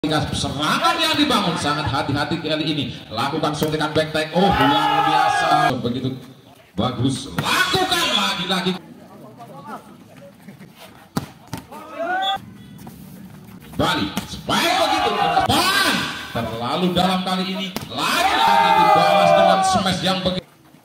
Serangan yang dibangun sangat hati-hati kali ini. Lakukan suntikan back tag. Oh, luar biasa. Begitu bagus. Lakukan lagi-lagi. Bali. Spike begitu. Depan. Terlalu dalam kali ini. Lagi-lagi dibalas dengan smash yang begitu.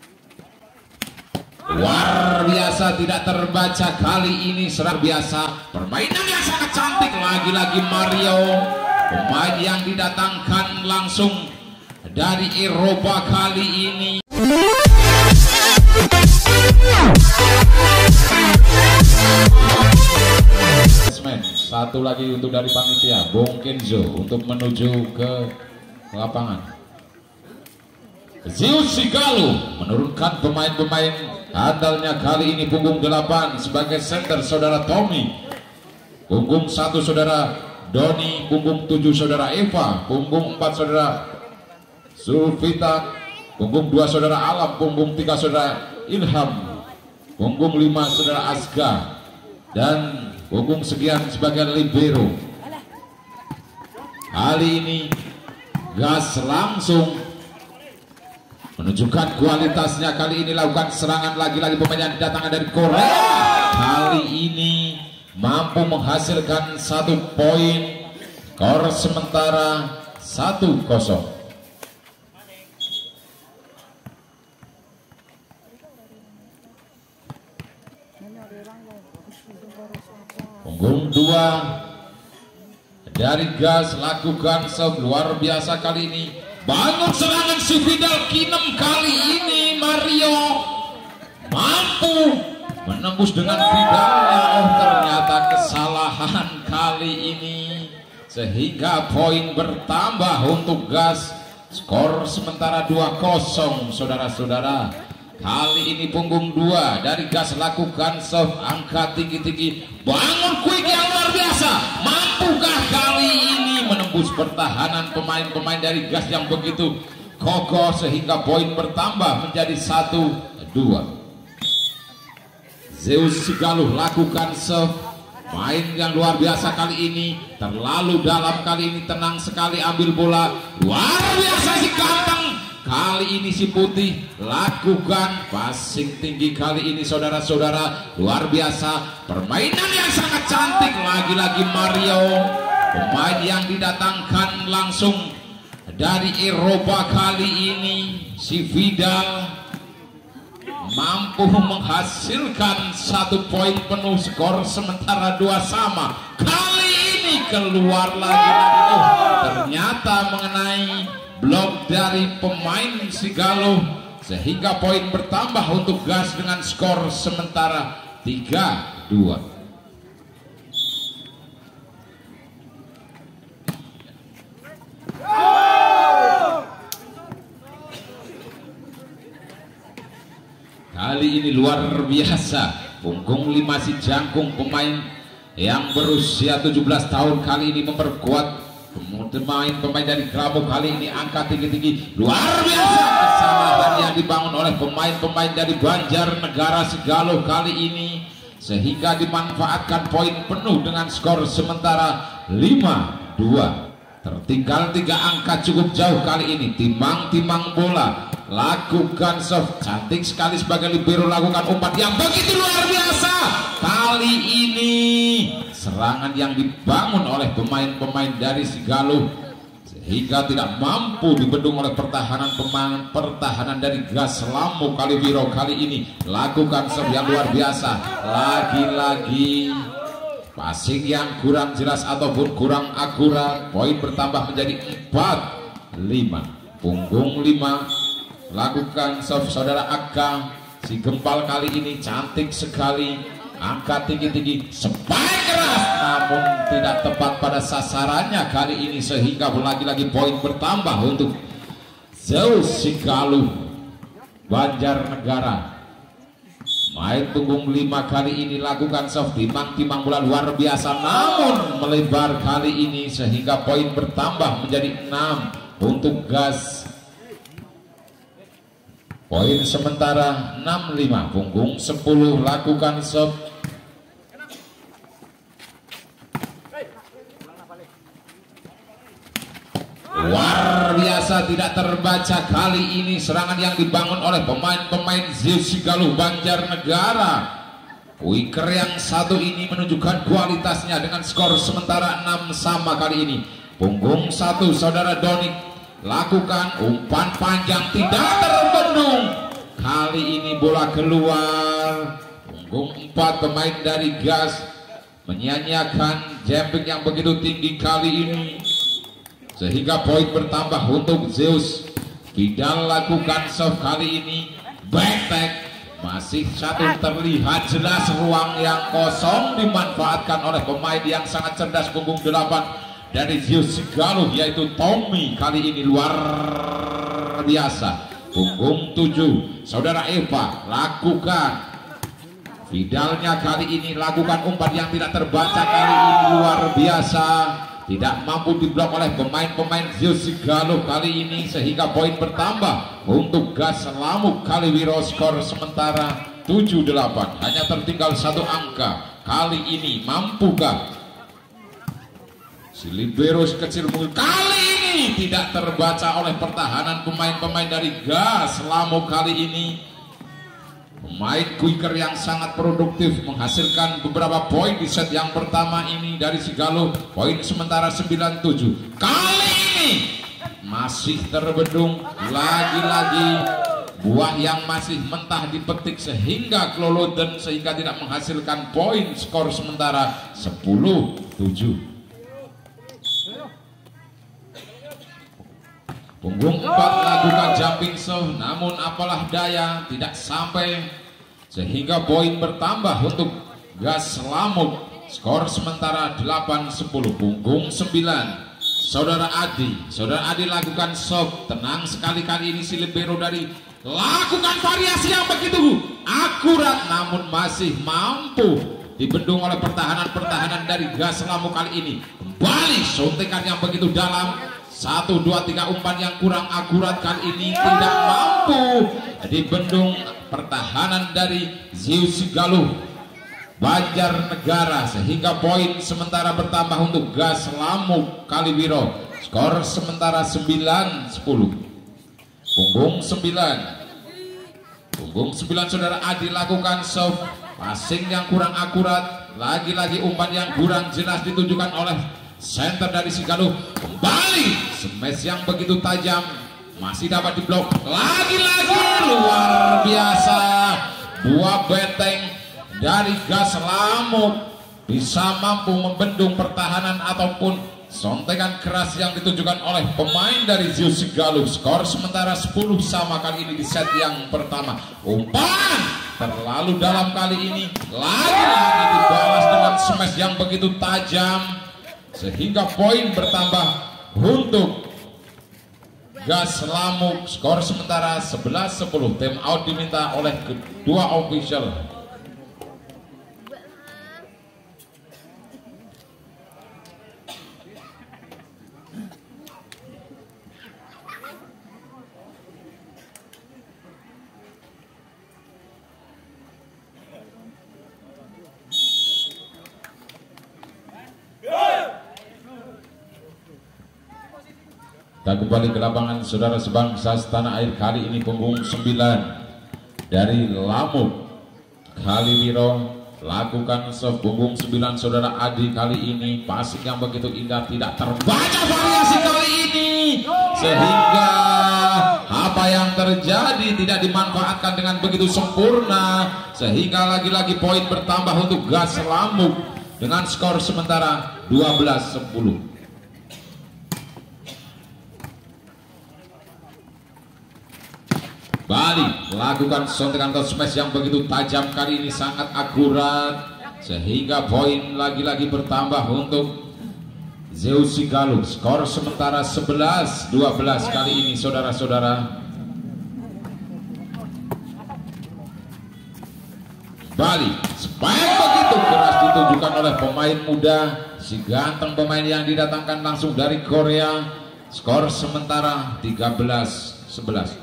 Luar biasa, tidak terbaca kali ini. Serang biasa. Permainan yang sangat cantik. Lagi-lagi Mario. Pemain yang didatangkan langsung dari Eropa kali ini. Satu lagi untuk dari panitia, Bung Kenzo untuk menuju ke lapangan. Zeus Sigalo menurunkan pemain-pemain andalnya kali ini. Punggung 8 sebagai center saudara Tommy, punggung 1 saudara Doni, punggung 7 saudara Eva, punggung 4 saudara Sulfita, punggung 2 saudara Alam, punggung 3 saudara Ilham, punggung 5 saudara Asga, dan punggung sekian sebagai libero. Kali ini gas langsung menunjukkan kualitasnya. Kali ini lakukan serangan lagi-lagi pemain yang didatangkan dari Korea. Kali ini mampu menghasilkan 1 poin. Skor sementara 1-0. Punggung 2 dari gas lakukan luar biasa kali ini. Bangun serangan si Vidal Kinem. Kali ini Mario mampu menembus dengan Vidalnya. Oh, ternyata kesalahan kali ini sehingga poin bertambah untuk gas. Skor sementara 2-0 saudara-saudara. Kali ini punggung 2 dari gas lakukan serve angka tinggi-tinggi. Bangun quick yang luar biasa. Mampukah kali ini menembus pertahanan pemain-pemain dari gas yang begitu kokoh sehingga poin bertambah menjadi 1-2. Zeus Sigalo lakukan serve. Main yang luar biasa kali ini. Terlalu dalam kali ini, tenang sekali ambil bola. Luar biasa si gampang. Kali ini si Putih lakukan passing tinggi kali ini saudara-saudara. Luar biasa. Permainan yang sangat cantik. Lagi-lagi Mario. Pemain yang didatangkan langsung dari Eropa kali ini. Si Vidal mampu menghasilkan 1 poin penuh. Skor sementara 2 sama. Kali ini keluar lagi-lagi. Oh, ternyata mengenai blok dari pemain Sigalo sehingga poin bertambah untuk gas dengan skor sementara 3-2. Kali ini luar biasa. Punggung 5 si Jangkung, pemain yang berusia 17 tahun kali ini memperkuat pemain dari Kramo. Kali ini angka tinggi-tinggi. Luar biasa kesalahan yang dibangun oleh pemain-pemain dari Banjarnegara Sigalo kali ini sehingga dimanfaatkan poin penuh dengan skor sementara 5-2. Tertinggal 3 angka cukup jauh kali ini. Timang-timang bola. Lakukan serve cantik sekali sebagai libero. Lakukan umpan yang begitu luar biasa. Kali ini serangan yang dibangun oleh pemain-pemain dari Sigalo sehingga tidak mampu dibendung oleh pertahanan dari Gas Lampung Kalibiro. Kali ini lakukan serve yang luar biasa. Lagi-lagi passing yang kurang jelas ataupun kurang akurat. Poin bertambah menjadi 4-5. Punggung 5 lakukan serve saudara Aka. Si Gempal kali ini cantik sekali. Angka tinggi-tinggi, spike keras namun tidak tepat pada sasarannya kali ini sehingga lagi-lagi poin bertambah untuk Zeus Sigalo Banjarnegara. Main punggung 5 kali ini lakukan serve timang-timang bola luar biasa namun melebar kali ini sehingga poin bertambah menjadi 6 untuk gas. Poin sementara 6-5. Punggung 10 lakukan serve. Luar biasa, tidak terbaca kali ini serangan yang dibangun oleh pemain-pemain Zeus Galuh Banjarnegara. Wicker yang satu ini menunjukkan kualitasnya dengan skor sementara 6 sama kali ini. Punggung 1 saudara Donik lakukan umpan panjang tidak terbendung. Kali ini bola keluar. Punggung 4 pemain dari Gas menyanyiakan jumping yang begitu tinggi kali ini, sehingga poin bertambah untuk Zeus. Vidal lakukan serve kali ini, back tag, masih satu terlihat jelas ruang yang kosong dimanfaatkan oleh pemain yang sangat cerdas. Punggung 8 dari Zeus Galuh yaitu Tommy kali ini luar biasa. Punggung 7 saudara Eva lakukan, Vidalnya kali ini lakukan umpan yang tidak terbaca kali ini luar biasa. Tidak mampu diblok oleh pemain-pemain Zeus Galuh kali ini, sehingga poin bertambah untuk Gas Lamuk Kaliwiro. Skor sementara 7-8, hanya tertinggal 1 angka. Kali ini mampukah si libero kecil mungkin kali ini tidak terbaca oleh pertahanan pemain-pemain dari Gas Lamuk kali ini. Pemain Quicker yang sangat produktif menghasilkan beberapa poin di set yang pertama ini dari si Galuh. Poin sementara 9-7. Kali ini masih terbendung lagi-lagi, buah yang masih mentah dipetik sehingga keloloden, sehingga tidak menghasilkan poin. Skor sementara 10-7. Punggung 4 lakukan jumping serve, namun apalah daya tidak sampai, sehingga poin bertambah untuk Gas Lamuk. Skor sementara 8-10. Punggung 9 saudara Adi lakukan serve, tenang sekali kali ini si libero dari lakukan variasi yang begitu akurat, namun masih mampu dibendung oleh pertahanan dari Gas Lamuk kali ini. Kembali suntikan yang begitu dalam, 1, 2, 3 umpan yang kurang akurat kali ini tidak mampu dibendung pertahanan dari Zeus Galuh Banjarnegara, sehingga poin sementara bertambah untuk Gas Lamuk Kaliwiro. Skor sementara 9-10. Punggung 9 saudara Adi lakukan serve, passing yang kurang akurat, lagi-lagi umpan yang kurang jelas ditujukan oleh center dari si Galuh. Kembali smash yang begitu tajam, masih dapat diblok, lagi-lagi luar biasa. Buah beteng dari Gas Lamuk bisa mampu membendung pertahanan ataupun sontekan keras yang ditujukan oleh pemain dari Zeus Galuh. Skor sementara 10 sama kali ini di set yang pertama. Umpan terlalu dalam kali ini, lagi-lagi dibalas dengan smash yang begitu tajam, sehingga poin bertambah untuk Gas Lamuk. Skor sementara 11-10. Time out diminta oleh kedua official. Kita kembali ke lapangan saudara sebangsa setanah air. Kali ini punggung 9 dari Lamuk Kaliwiro lakukan serve. Punggung 9 saudara Adi kali ini passing yang begitu indah, tidak terbaca variasi kali ini, sehingga apa yang terjadi tidak dimanfaatkan dengan begitu sempurna, sehingga lagi-lagi poin bertambah untuk Gas Lamuk dengan skor sementara 12-10. Bali melakukan sontekan atau smash yang begitu tajam, kali ini sangat akurat, sehingga poin lagi-lagi bertambah untuk Zeus Galuh. Skor sementara 11-12 kali ini saudara-saudara. Bali spike begitu keras ditunjukkan oleh pemain muda, si ganteng pemain yang didatangkan langsung dari Korea. Skor sementara 13-11.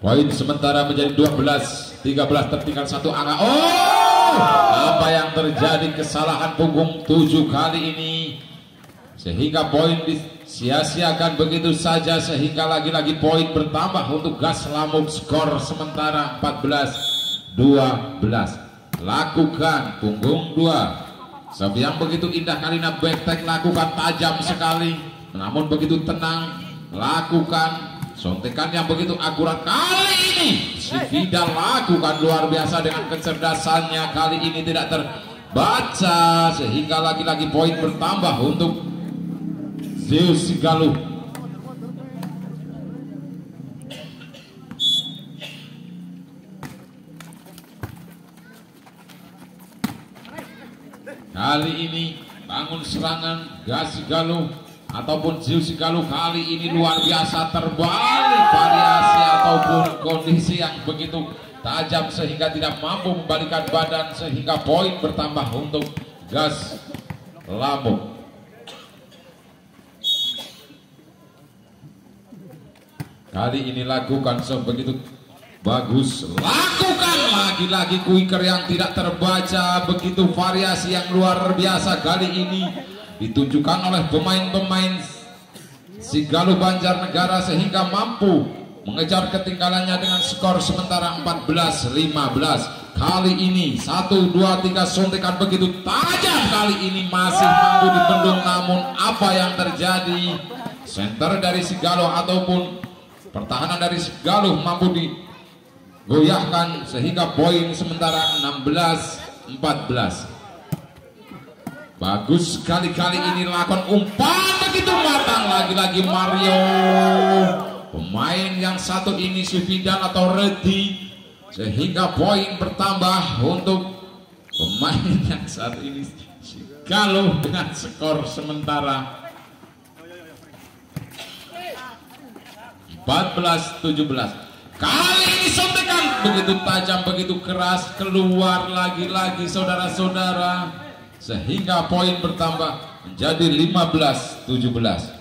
Poin sementara menjadi 12, 13 tertinggal satu angka. Oh, apa yang terjadi, kesalahan punggung 7 kali ini sehingga poin disia-siakan begitu saja, sehingga lagi-lagi poin bertambah untuk Gas Lampung. Skor sementara 14-12. Lakukan punggung 2. Serve yang begitu indah Karina Bektek, lakukan tajam sekali, namun begitu tenang. Lakukan sontekan yang begitu akurat kali ini. Si Vida lakukan luar biasa dengan kecerdasannya, kali ini tidak terbaca sehingga lagi-lagi poin bertambah untuk Zeus Galuh. Kali ini bangun serangan Gas Galuh ataupun Zeus Galuh kali ini luar biasa, terbalik variasi ataupun kondisi yang begitu tajam sehingga tidak mampu membalikkan badan, sehingga poin bertambah untuk Gas Lampung. Kali ini lakukan begitu bagus, lakukan lagi-lagi quicker yang tidak terbaca, begitu variasi yang luar biasa kali ini ditunjukkan oleh pemain-pemain si Galuh Banjarnegara sehingga mampu mengejar ketinggalannya dengan skor sementara 14-15. Kali ini 1, 2, 3 sontekan begitu tajam, kali ini masih mampu dibendung, namun apa yang terjadi, center dari si Galuh ataupun pertahanan dari si Galuh mampu digoyahkan sehingga poin sementara 16-14. Bagus sekali kali ini lakukan umpan begitu matang, lagi-lagi Mario, pemain yang satu ini Sufidan atau Redi, sehingga poin bertambah untuk pemain yang saat ini Galuh dengan skor sementara 14-17. Kali ini sontekan begitu tajam, begitu keras, keluar lagi-lagi saudara-saudara, sehingga poin bertambah menjadi 15-17.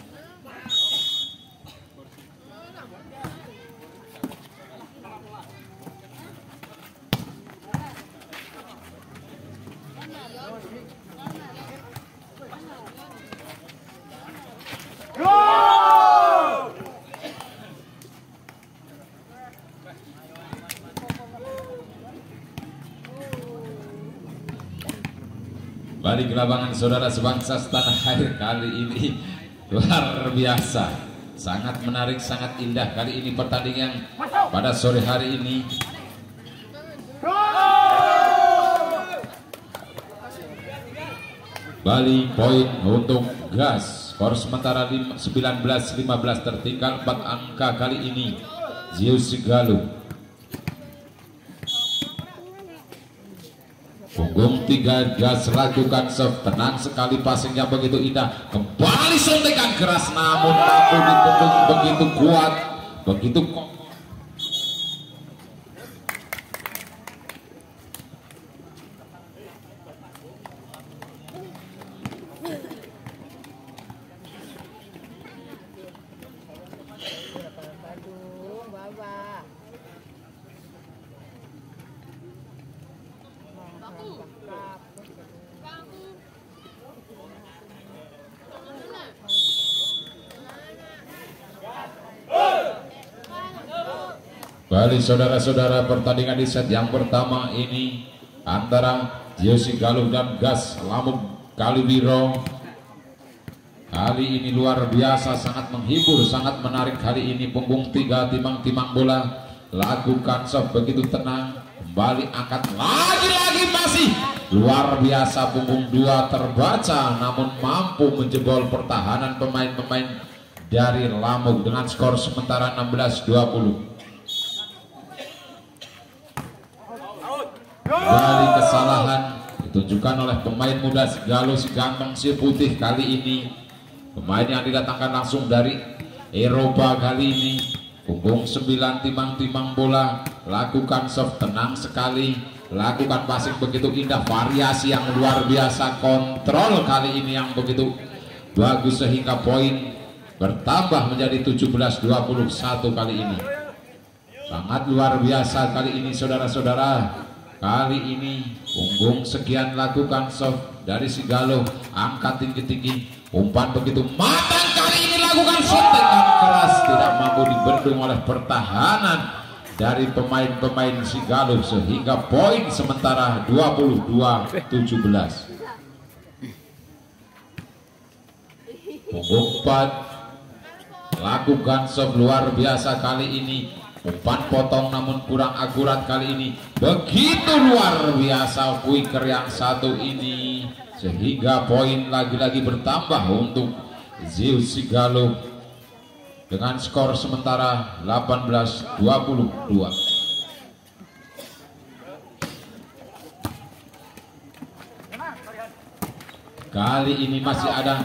Balik ke lapangan saudara sebangsa setanah air, kali ini luar biasa, sangat menarik, sangat indah kali ini pertandingan pada sore hari ini. Bali poin untuk Gas, skor sementara 19-15 tertinggal 4 angka kali ini Zeus Galuh. Punggung 3 Gas lakukan serve, tenang sekali, passingnya begitu indah, kembali sontekan keras namun mampu dibendung begitu kuat, begitu kokoh. Balik saudara-saudara, pertandingan di set yang pertama ini antara Zeus Galuh dan Gas Lampung Kaliwiro. Kali ini luar biasa, sangat menghibur, sangat menarik kali ini. Punggung 3 timang-timang bola, lakukan serve begitu tenang, kembali angkat lagi-lagi, masih luar biasa. Punggung 2 terbaca namun mampu menjebol pertahanan pemain-pemain dari Lampung dengan skor sementara 16-20. Kembali kesalahan ditunjukkan oleh pemain muda si Galuh, si ganteng, si putih kali ini, pemain yang didatangkan langsung dari Eropa kali ini. Punggung 9 timang-timang bola, lakukan serve tenang sekali, lakukan passing begitu indah, variasi yang luar biasa, kontrol kali ini yang begitu bagus sehingga poin bertambah menjadi 17-21 kali ini. Sangat luar biasa kali ini saudara-saudara. Kali ini punggung sekian lakukan soft dari si Galuh, angkat tinggi-tinggi, umpan begitu matang. Kali ini lakukan suntikan keras, tidak mampu dibendung oleh pertahanan dari pemain-pemain si Galuh, sehingga poin sementara 22-17. Punggung 4 lakukan soft luar biasa kali ini. Umpan potong namun kurang akurat kali ini. Begitu luar biasa quicker yang satu ini, sehingga poin lagi-lagi bertambah untuk Zeus si Galuh dengan skor sementara 18-22. Kali ini masih ada.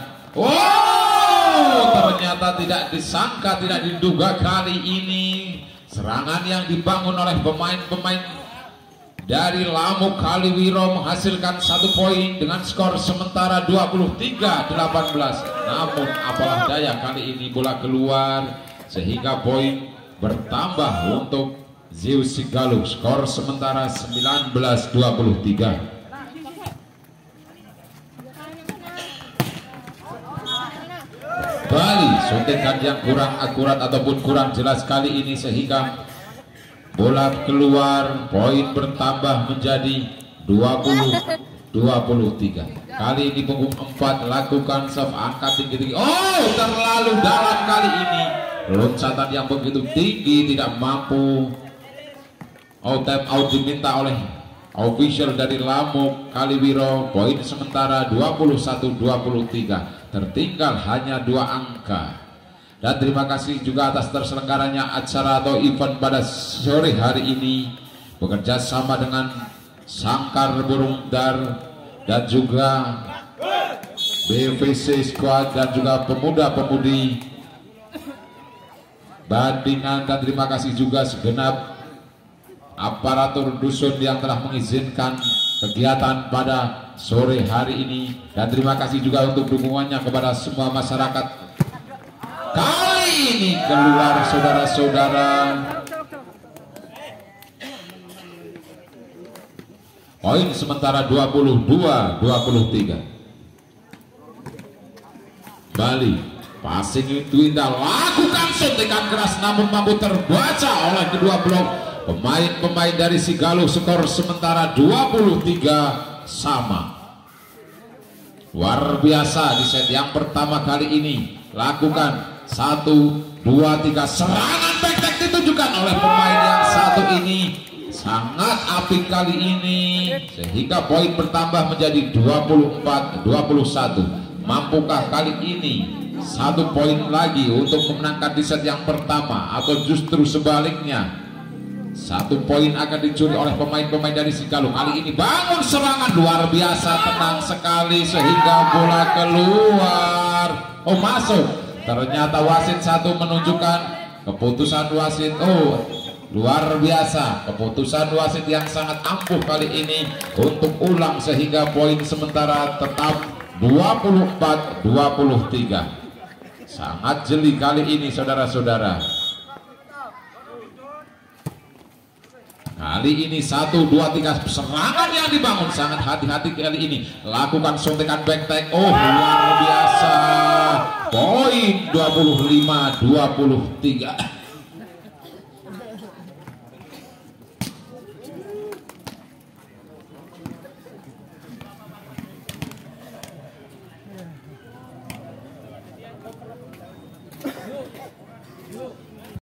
Ternyata tidak disangka, tidak diduga kali ini serangan yang dibangun oleh pemain-pemain dari Lamuk Kaliwiro menghasilkan 1 poin dengan skor sementara 23-18. Namun apalah daya, kali ini bola keluar sehingga poin bertambah untuk Zeus si Galuh, skor sementara 19-23. Bali suntikan yang kurang akurat ataupun kurang jelas kali ini, sehingga bola keluar, poin bertambah menjadi 20-23. Kali ini punggung 4 lakukan serve, angkat tinggi-tinggi. Terlalu dalam kali ini, loncatan yang begitu tinggi tidak mampu. Time out diminta oleh official dari Lamuk Kaliwiro. Poin sementara 21-23. Tertinggal hanya 2 angka. Dan terima kasih juga atas terselenggaranya acara atau event pada sore hari ini, bekerja sama dengan Sangkar Burung Dar dan juga BVC Squad dan juga pemuda-pemudi Bandingan. Dan terima kasih juga segenap aparatur dusun yang telah mengizinkan kegiatan pada sore hari ini, dan terima kasih juga untuk dukungannya kepada semua masyarakat. Kali ini keluar saudara-saudara, poin sementara 22-23. Bali passing itu indah, lakukan suntikan keras namun mampu terbaca oleh kedua blok pemain-pemain dari si Galuh. Skor sementara 23 sama. Luar biasa di set yang pertama kali ini, lakukan 1, 2, 3 serangan back-back ditunjukkan oleh pemain yang satu ini, sangat apik kali ini, sehingga poin bertambah menjadi 24-21. Mampukah kali ini 1 poin lagi untuk memenangkan di set yang pertama, atau justru sebaliknya 1 poin akan dicuri oleh pemain-pemain dari si Galuh? Kali ini bangun serangan luar biasa, tenang sekali sehingga bola keluar. Masuk. Ternyata wasit 1 menunjukkan keputusan wasit. Luar biasa keputusan wasit yang sangat ampuh kali ini untuk ulang, sehingga poin sementara tetap 24-23. Sangat jeli kali ini saudara-saudara. Kali ini 1, 2, 3 serangan yang dibangun sangat hati-hati kali ini. Lakukan suntikan back tag. Luar biasa. Poin 25-23.